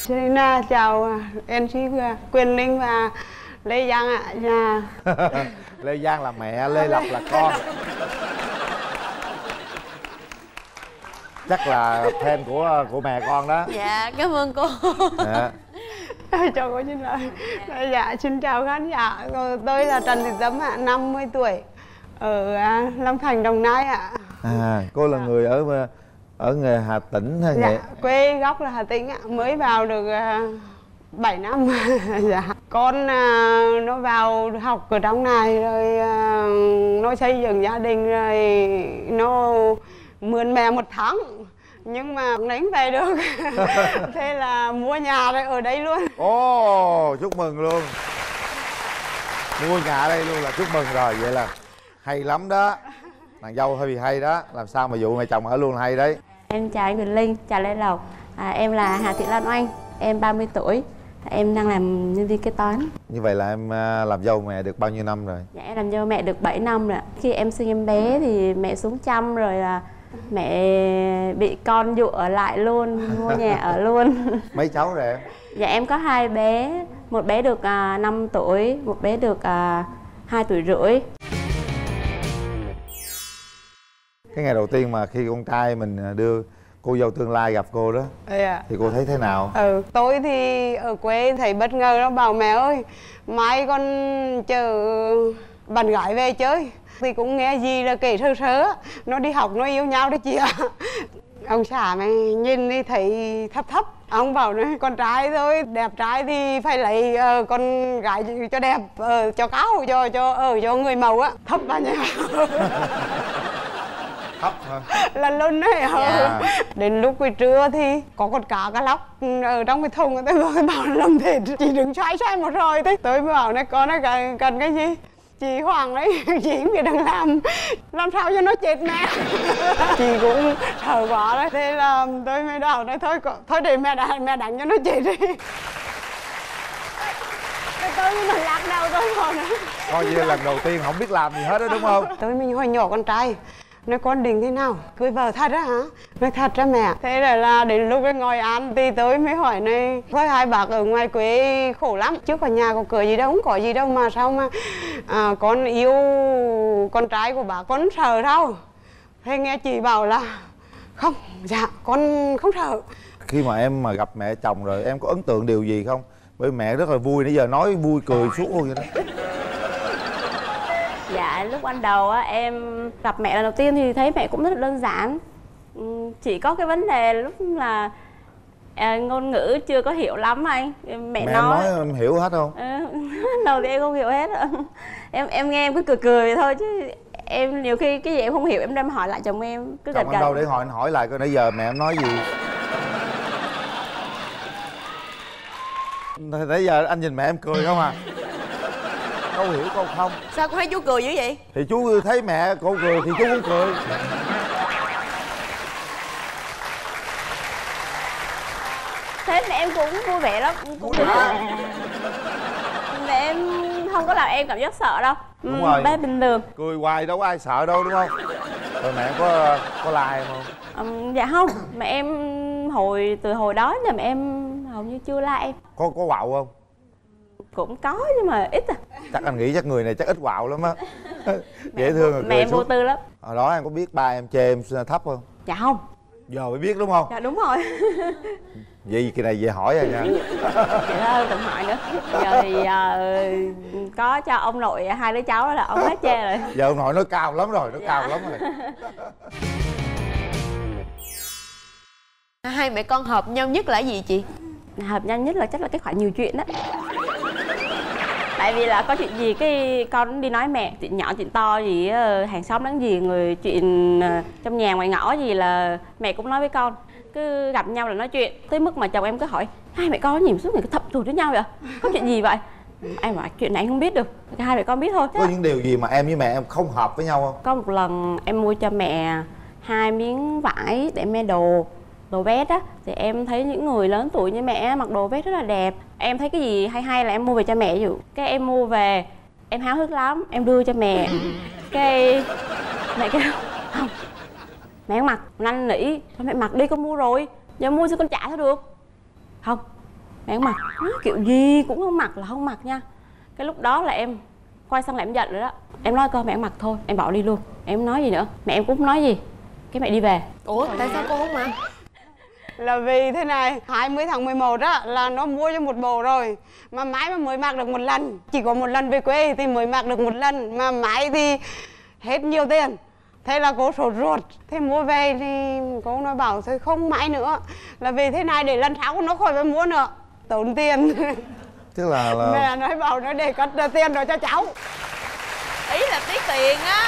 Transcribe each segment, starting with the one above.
Serena chào MC Quyền Linh và Lê Giang ạ. Lê Giang là mẹ, Lê Lộc là con. Chắc là fan của mẹ con đó. Dạ, cảm ơn cô. Dạ. Cho cô xin lời. Dạ, xin chào khán giả. Tôi là Trần Thị Tâm ạ, 50 tuổi, ở Long Thành, Đồng Nai ạ. Cô là người ở nghề Hà Tĩnh hay dạ, nghề... quê gốc là Hà Tĩnh ạ, mới vào được 7 năm. Dạ. Con nó vào học ở trong này rồi nó xây dựng gia đình rồi nó mượn mẹ 1 tháng nhưng mà đánh về được. Thế là mua nhà rồi ở đây luôn. Ồ, chúc mừng luôn. Mua nhà ở đây luôn là chúc mừng rồi. Vậy là hay lắm đó. Nàng dâu hơi bị hay đó. Làm sao mà dụ mẹ chồng ở luôn là hay đấy. Em chào anh Quyền Linh, chào Lê Lộc. Em là Hà Thị Lan Oanh, em 30 tuổi. Em đang làm nhân viên kế toán. Như vậy là em làm dâu mẹ được bao nhiêu năm rồi? Dạ, em làm dâu mẹ được 7 năm rồi. Khi em sinh em bé thì mẹ xuống chăm rồi là mẹ bị con dụ ở lại luôn, mua nhà ở luôn. Mấy cháu rồi em? Dạ, em có 2 bé. Một bé được 5 tuổi, một bé được 2 tuổi rưỡi. Cái ngày đầu tiên mà khi con trai mình đưa cô dâu tương lai gặp cô đó thì cô thấy thế nào? Tôi thì ở quê thấy bất ngờ, nó bảo mẹ ơi mai con chờ bạn gái về chơi. Thì cũng nghe gì là kể sơ sơ, nó đi học nó yêu nhau đấy chị ạ. Ông xã mày nhìn đi thấy thấp thấp. Ông bảo này, con trai thôi, đẹp trai thì phải lấy con gái cho đẹp, cho cao, cho người mẫu á. Thấp bao nhiêu? Thấp hả? Là luôn đấy. Đến lúc buổi trưa thì có con cá lóc ở trong cái thùng, tôi bảo làm thế chị đừng xoay một rồi. Tôi bảo này con nó cần cái gì? Chị Hoàng đấy, chị cũng biết đang làm sao cho nó chết mẹ. Chị cũng sợ quá đấy. Thế là tôi mới bảo này thôi để mẹ đánh cho nó chết đi. Tôi mới lạc đầu tôi rồi. Coi như lần đầu tiên không biết làm gì hết đó đúng không? Tôi mình hồi nhỏ con trai. Nói con định thế nào? Cưới vợ thật á hả? Nói thật ra mẹ. Thế rồi là đến lúc ngồi ăn thì tôi mới hỏi này, với hai bác ở ngoài quê khổ lắm. Trước ở nhà có cửa gì đâu, không có gì đâu mà sao mà con yêu con trai của bà, con sợ đâu. Thế nghe chị bảo là không, dạ con không sợ. Khi mà em mà gặp mẹ chồng rồi em có ấn tượng điều gì không? Bởi mẹ rất là vui, nãy giờ nói vui cười suốt luôn vậy đó. Dạ, lúc ban đầu á, em gặp mẹ lần đầu tiên thì thấy mẹ cũng rất là đơn giản. Chỉ có cái vấn đề lúc là ngôn ngữ chưa có hiểu lắm anh. Mẹ nói em hiểu hết không? đầu thì em không hiểu hết. Em nghe em cứ cười vậy thôi chứ em nhiều khi cái gì em không hiểu em đem hỏi lại chồng em cứ chồng em đâu để hỏi lại coi nãy giờ mẹ em nói gì. Nãy giờ anh nhìn mẹ em cười không à? Câu hiểu câu không. Sao cô thấy chú cười dữ vậy? Thì chú thấy mẹ cô cười thì chú cũng cười. Thế mẹ em cũng vui vẻ lắm. Mẹ em không có làm em cảm giác sợ đâu. Đúng rồi. Bé bình thường. Cười hoài đâu có ai sợ đâu đúng không? Rồi mẹ em có like em không? Dạ không. Mẹ em từ hồi đó giờ mẹ em hầu như chưa like em. Có quạo không? Cũng có nhưng mà ít à. Chắc anh nghĩ chắc người này chắc ít quạo lắm á. Dễ thương rồi. Mẹ em vô tư lắm. Hồi đó em có biết ba em chê em thấp không? Dạ không. Giờ mới biết đúng không? Dạ đúng rồi. Vậy kỳ này về hỏi rồi nha. Vậy thôi đừng hỏi nữa. Giờ thì có cho ông nội 2 đứa cháu đó là ông hết chê rồi. Giờ ông nội nó cao lắm rồi, nó cao lắm rồi. Hai mẹ con hợp nhau nhất là gì chị? Hợp nhau nhất là chắc là cái khoản nhiều chuyện đó. Tại vì là có chuyện gì cái con đi nói mẹ, chuyện nhỏ chuyện to gì hàng xóm láng giềng, người chuyện trong nhà ngoài ngõ gì là mẹ cũng nói với con. Cứ gặp nhau là nói chuyện. Tới mức mà chồng em cứ hỏi hai mẹ con nhìn suốt ngày cứ thập thù với nhau vậy? Có chuyện gì vậy? Em bảo chuyện này anh không biết được, hai mẹ con biết thôi. Có những điều gì mà em với mẹ em không hợp với nhau không? Có một lần em mua cho mẹ 2 miếng vải để mẹ đồ vest á, thì em thấy những người lớn tuổi như mẹ mặc đồ vest rất là đẹp. Em thấy cái gì hay là em mua về cho mẹ. Ví dụ cái em mua về em háo hức lắm, em đưa cho mẹ, cái mẹ kêu không, mẹ không mặc, năn nỉ, mẹ mặc đi con mua rồi, giờ mua sao con trả sao được. Không, mẹ không mặc. Nói kiểu gì cũng không mặc là không mặc nha. Cái lúc đó là em quay sang là em giận rồi đó. Em nói coi mẹ không mặc thôi, em bỏ đi luôn. Em không nói gì nữa, mẹ em cũng không nói gì. Cái mẹ đi về. Ủa tại sao cô không mặc? Là vì thế này, 20 tháng 11 á là nó mua cho một bộ rồi, mà mãi mà mới mặc được một lần. Chỉ có một lần về quê thì mới mặc được một lần, mà mãi thì hết nhiều tiền. Thế là cô sốt ruột, thế mua về thì cô nói bảo thôi không mãi nữa. Là vì thế này để lần sau nó khỏi phải mua nữa, tốn tiền. Tức là Mẹ nói bảo nó để cất tiền rồi cho cháu. Ý là tiếc tiền á.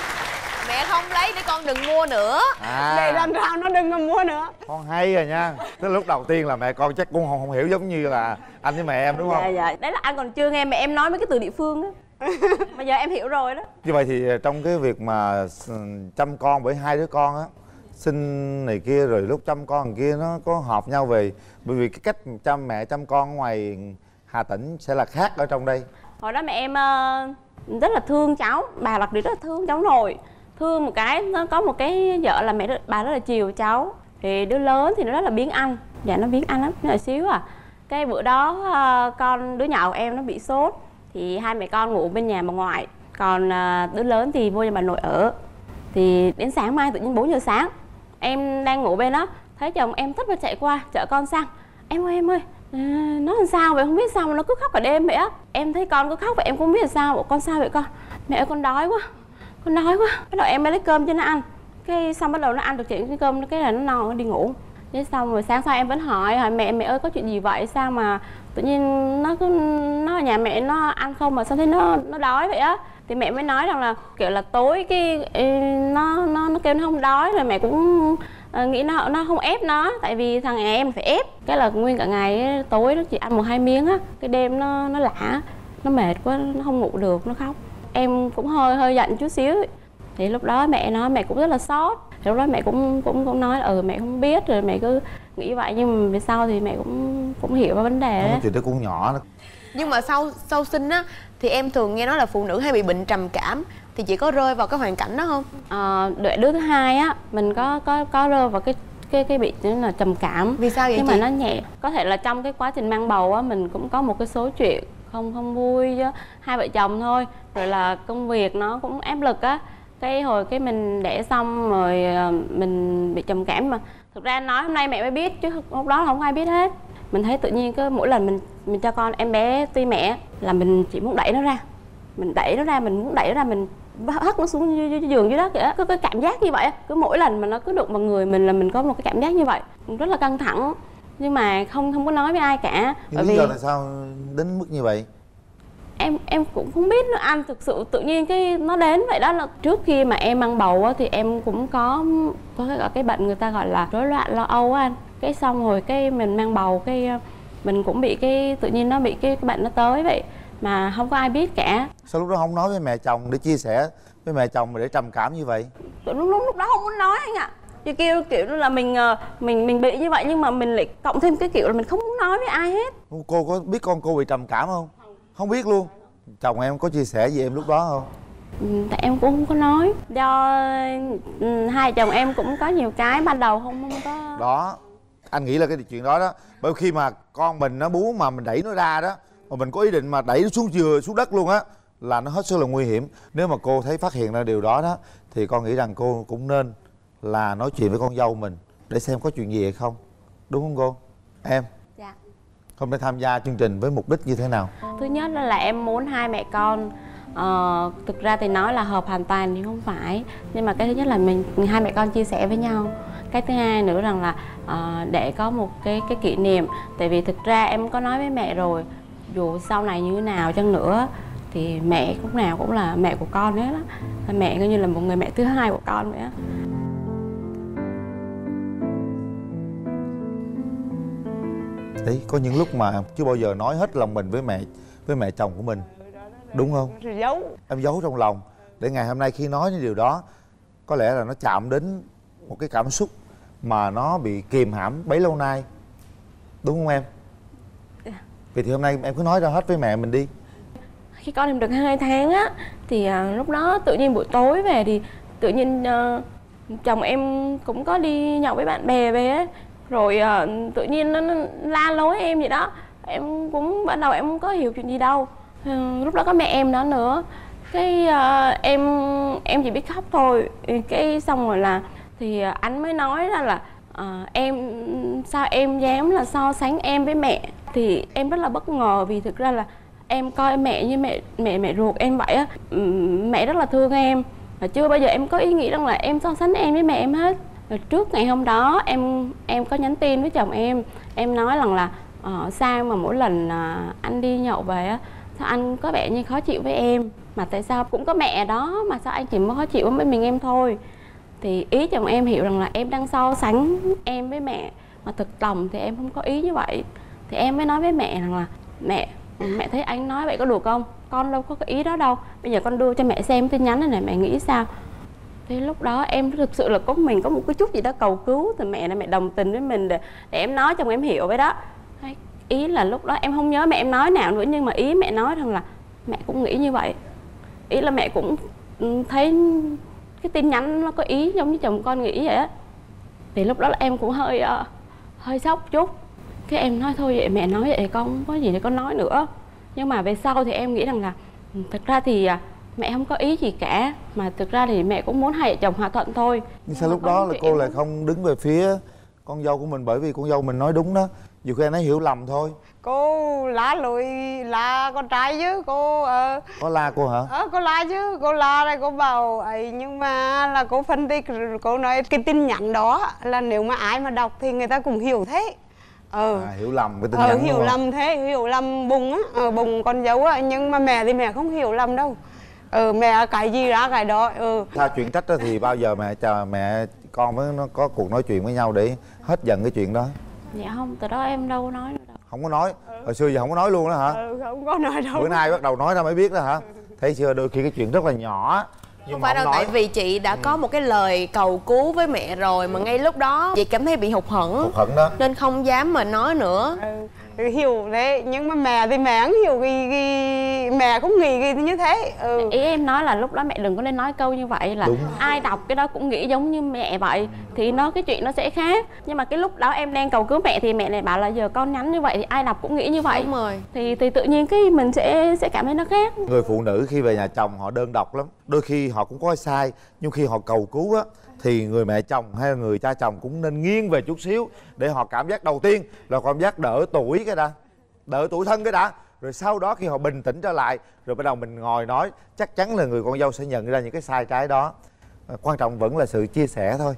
Mẹ không lấy để con đừng mua nữa. Để lần sau nó đừng có mua nữa. Con hay rồi nha. Tức là lúc đầu tiên là mẹ con chắc cũng không hiểu giống như là anh với mẹ em đúng không? Dạ dạ, đấy là anh còn chưa nghe mẹ em nói mấy cái từ địa phương á. Bây giờ em hiểu rồi đó. Như vậy thì trong cái việc mà chăm con bởi hai đứa con á, sinh này kia rồi lúc chăm con này kia nó có hợp nhau về, bởi vì cái cách chăm mẹ chăm con ở ngoài Hà Tĩnh sẽ là khác ở trong đây. Hồi đó mẹ em rất là thương cháu, bà đặc biệt rất là thương cháu nội. Thương một cái, nó có một cái vợ là bà rất là chiều cháu. Thì đứa lớn thì nó rất là biếng ăn. Dạ nó biếng ăn lắm, nó là xíu à. Cái bữa đó con đứa nhỏ của em nó bị sốt. Thì hai mẹ con ngủ bên nhà bà ngoại. Còn đứa lớn thì vô nhà bà nội ở. Thì đến sáng mai tự nhiên 4 giờ sáng em đang ngủ bên đó, thấy chồng em tất bật chạy qua chở con sang. Em ơi nó làm sao vậy, không biết sao mà nó cứ khóc cả đêm vậy á. Em thấy con cứ khóc vậy em cũng không biết là sao. Bộ con sao vậy con? Mẹ ơi con đói quá, con đói quá. Bắt đầu em mới lấy cơm cho nó ăn. Cái xong bắt đầu nó ăn được cái cơm, cái là nó no, nó đi ngủ. Thế xong rồi sáng sau em vẫn hỏi mẹ ơi có chuyện gì vậy, sao mà tự nhiên nó ở nhà mẹ nó ăn không mà sao thấy nó đói vậy á. Thì mẹ mới nói rằng là kiểu là tối cái nó kêu nó không đói, rồi mẹ cũng nghĩ nó không ép nó, tại vì thằng nhà em phải ép. Cái là nguyên cả ngày tối nó chỉ ăn 1-2 miếng á, cái đêm nó lả, nó mệt quá nó không ngủ được, nó khóc. Em cũng hơi giận chút xíu. Thì lúc đó mẹ nói mẹ cũng rất là xót. Thì lúc đó mẹ cũng nói là mẹ không biết, rồi mẹ cứ nghĩ vậy, nhưng mà về sau thì mẹ cũng hiểu vấn đề đó. Chuyện đó cũng nhỏ đó. Nhưng mà sau sinh á thì em thường nghe nói là phụ nữ hay bị bệnh trầm cảm, thì chị có rơi vào cái hoàn cảnh đó không? Đợi đứa thứ hai á mình có rơi vào cái bị là trầm cảm. Vì sao vậy nhưng chị? mà nó nhẹ. Có thể là trong cái quá trình mang bầu á mình cũng có một cái số chuyện không vui chứ, hai vợ chồng thôi, rồi là công việc nó cũng áp lực á. Cái hồi cái mình đẻ xong rồi mình bị trầm cảm, mà thực ra nói hôm nay mẹ mới biết chứ lúc đó là không ai biết hết. Mình thấy tự nhiên cứ mỗi lần mình cho con em bé tuy mẹ là mình chỉ muốn đẩy nó ra, mình muốn đẩy nó ra, mình hất nó xuống dưới giường dưới đất vậy á. Có cái cảm giác như vậy á, cứ mỗi lần mà nó cứ đụng vào người mình là mình có một cái cảm giác như vậy, rất là căng thẳng, nhưng mà không có nói với ai cả. Nhưng lý do tại sao đến mức như vậy? Em cũng không biết nữa anh, thực sự tự nhiên cái nó đến vậy đó. Là trước khi mà em mang bầu á thì em cũng có cái bệnh người ta gọi là rối loạn lo âu á anh. Cái xong rồi cái mình mang bầu cái mình cũng bị cái tự nhiên nó bị cái bệnh nó tới vậy mà không có ai biết cả. Sao lúc đó không nói với mẹ chồng để chia sẻ với mẹ chồng mà để trầm cảm như vậy? Lúc đó không muốn nói anh ạ. Chứ kiểu là mình bị như vậy, nhưng mà mình lại cộng thêm cái kiểu là mình không muốn nói với ai hết. Cô có biết con cô bị trầm cảm không? Không biết luôn. Chồng em có chia sẻ gì em lúc đó không? Tại em cũng không có nói, do hai chồng em cũng có nhiều cái ban đầu không có. Đó, anh nghĩ là cái chuyện đó đó. Bởi khi mà con mình nó bú mà mình đẩy nó ra đó, mà mình có ý định mà đẩy nó xuống đất luôn á, là nó hết sức là nguy hiểm. Nếu mà cô thấy phát hiện ra điều đó đó, thì con nghĩ rằng cô cũng nên là nói chuyện với con dâu mình để xem có chuyện gì hay không. Đúng không cô? Em? Dạ. Hôm nay tham gia chương trình với mục đích như thế nào? Thứ nhất là em muốn hai mẹ con thực ra thì nói là hợp hoàn toàn thì không phải, nhưng mà cái thứ nhất là hai mẹ con chia sẻ với nhau. Cái thứ hai nữa rằng là để có một cái kỷ niệm. Tại vì thực ra em có nói với mẹ rồi, dù sau này như thế nào chăng nữa thì mẹ lúc nào cũng là mẹ của con hết á. Mẹ coi như là một người mẹ thứ hai của con vậy á. Đấy, có những lúc mà chưa bao giờ nói hết lòng mình với mẹ chồng của mình, đúng không? Rồi giấu. Em giấu trong lòng để ngày hôm nay khi nói những điều đó có lẽ là nó chạm đến một cái cảm xúc mà nó bị kìm hãm bấy lâu nay, đúng không em? Vậy thì hôm nay em cứ nói ra hết với mẹ mình đi. Khi con em được 2 tháng á thì lúc đó tự nhiên buổi tối về thì tự nhiên chồng em cũng có đi nhậu với bạn bè về ấy. Rồi tự nhiên nó la lối em vậy đó. em cũng ban đầu em không có hiểu chuyện gì đâu. Lúc đó có mẹ em đó nữa, cái em chỉ biết khóc thôi. Cái xong rồi là thì anh mới nói ra là em sao em dám là so sánh em với mẹ. Thì em rất là bất ngờ vì thực ra là em coi mẹ như mẹ ruột em vậy á. Mẹ rất là thương em và chưa bao giờ em có ý nghĩ rằng là em so sánh em với mẹ em hết. Rồi trước ngày hôm đó em có nhắn tin với chồng em nói rằng là sao mà mỗi lần anh đi nhậu về á, sao anh có vẻ như khó chịu với em, mà tại sao cũng có mẹ đó mà sao anh chỉ mới khó chịu với mình em thôi. Thì ý chồng em hiểu rằng là em đang so sánh em với mẹ, mà thực lòng thì em không có ý như vậy. Thì em mới nói với mẹ rằng là mẹ thấy anh nói vậy có được không, con đâu có cái ý đó đâu, bây giờ con đưa cho mẹ xem tin nhắn này mẹ nghĩ sao. Thì lúc đó em thực sự là mình có một cái chút gì đó cầu cứu từ mẹ này, mẹ đồng tình với mình để em nói chồng em hiểu vậy đó. Ý là lúc đó em không nhớ mẹ em nói nào nữa, nhưng mà ý mẹ nói rằng là mẹ cũng nghĩ như vậy. Ý là mẹ cũng thấy cái tin nhắn nó có ý giống như chồng con nghĩ vậy á. Thì lúc đó là em cũng hơi sốc chút. Cái em nói thôi vậy mẹ nói vậy con không có gì để con nói nữa. Nhưng mà về sau thì em nghĩ rằng là thực ra thì mẹ không có ý gì cả, mà thực ra thì mẹ cũng muốn hai vợ chồng hòa thuận thôi. Nhưng sao lúc đó là cô lại không đứng về phía con dâu của mình, bởi vì con dâu mình nói đúng đó, nhiều khi anh ấy hiểu lầm thôi. Cô la lùi la con trai chứ cô. Có la cô hả? Cô la chứ, cô la đây cô bảo ấy, nhưng mà là cô phân tích, cô nói cái tin nhắn đó là nếu mà ai mà đọc thì người ta cũng hiểu thế. Hiểu lầm cái tin nhắn. Hiểu lầm thế, hiểu lầm bùng á, bùng con dâu á, nhưng mà mẹ thì mẹ không hiểu lầm đâu. Mẹ cái gì ra cái đó. Tha chuyện trách đó thì bao giờ mẹ con mới nó có cuộc nói chuyện với nhau để hết giận cái chuyện đó? Dạ không, từ đó em đâu có nói nữa đâu. Không có nói? Hồi xưa giờ không có nói luôn đó hả? Không có nói đâu. Bữa nay bắt đầu nói ra mới biết đó hả? Thấy chưa, đôi khi cái chuyện rất là nhỏ nhưng không mà phải đâu, tại vì chị đã có một cái lời cầu cứu với mẹ rồi mà ngay lúc đó chị cảm thấy bị hụt hẫng đó nên không dám mà nói nữa. Hiểu thế, nhưng mà mẹ thì mẹ không hiểu mẹ không nghĩ như thế. Ý em nói là lúc đó mẹ đừng có nên nói câu như vậy, là ai đọc cái đó cũng nghĩ giống như mẹ vậy thì cái chuyện nó sẽ khác. Nhưng mà cái lúc đó em đang cầu cứu mẹ thì mẹ này bảo là giờ con nhắn như vậy thì ai đọc cũng nghĩ như vậy. Đúng rồi. Thì tự nhiên cái mình sẽ cảm thấy nó khác. Người phụ nữ khi về nhà chồng họ đơn độc lắm, đôi khi họ cũng có sai, nhưng khi họ cầu cứu á thì người mẹ chồng hay là người cha chồng cũng nên nghiêng về chút xíu để họ cảm giác đầu tiên là cảm giác đỡ tuổi cái đã, đỡ tuổi thân cái đã, rồi sau đó khi họ bình tĩnh trở lại rồi bắt đầu mình ngồi nói, chắc chắn là người con dâu sẽ nhận ra những cái sai trái đó. Quan trọng vẫn là sự chia sẻ thôi.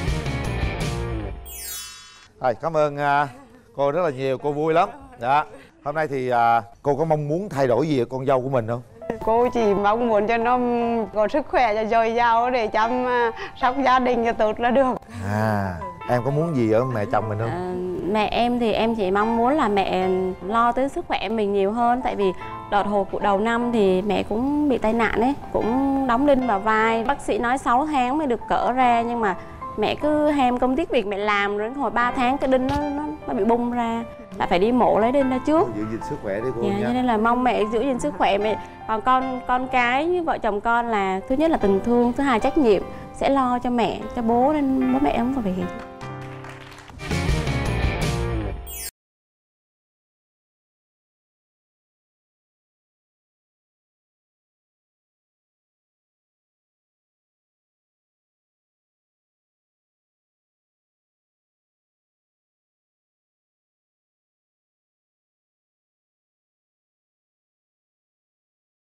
Rồi, cảm ơn cô rất là nhiều, cô vui lắm. Dạ. Hôm nay thì cô có mong muốn thay đổi gì ở con dâu của mình không? Cô chỉ mong muốn cho nó có sức khỏe cho dồi dào để chăm sóc gia đình cho tốt là được. Em có muốn gì ở mẹ chồng mình không? Mẹ em thì em chỉ mong muốn là mẹ lo tới sức khỏe mình nhiều hơn. Tại vì đợt hồi của đầu năm thì mẹ cũng bị tai nạn ấy, cũng đóng đinh vào vai. Bác sĩ nói 6 tháng mới được cỡ ra, nhưng mà mẹ cứ ham công tiếc việc mẹ làm, rồi hồi 3 tháng cái đinh nó bị bung ra, lại phải đi mổ lấy đinh ra trước. Giữ gìn sức khỏe đi cô nha. Cho nên là mong mẹ giữ gìn sức khỏe mẹ. Còn con cái như vợ chồng con là thứ nhất là tình thương, thứ hai trách nhiệm, sẽ lo cho mẹ cho bố, nên bố mẹ không phải